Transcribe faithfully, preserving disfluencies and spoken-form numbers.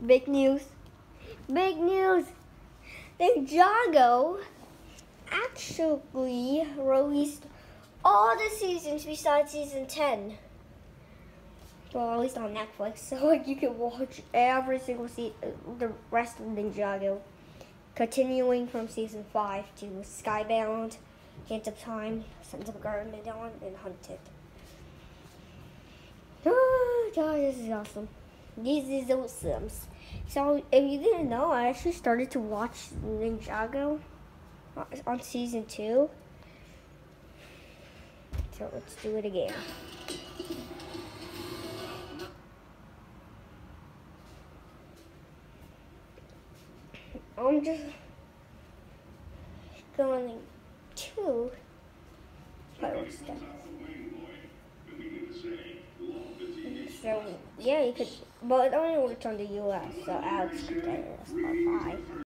Big news. Big news. Ninjago actually released all the seasons besides season ten. Well, at least on Netflix, so like you can watch every single season, the rest of Ninjago, continuing from season five to Skybound, Hint of Time, Sons of Garmadon, and Hunted. Oh God, this is awesome. This is awesome. So, if you didn't know, I actually started to watch Ninjago on season two. So let's do it again. I'm just going to fireworks stuff. So yeah, you could, but it only works on the U S. So Alex could get it as part five.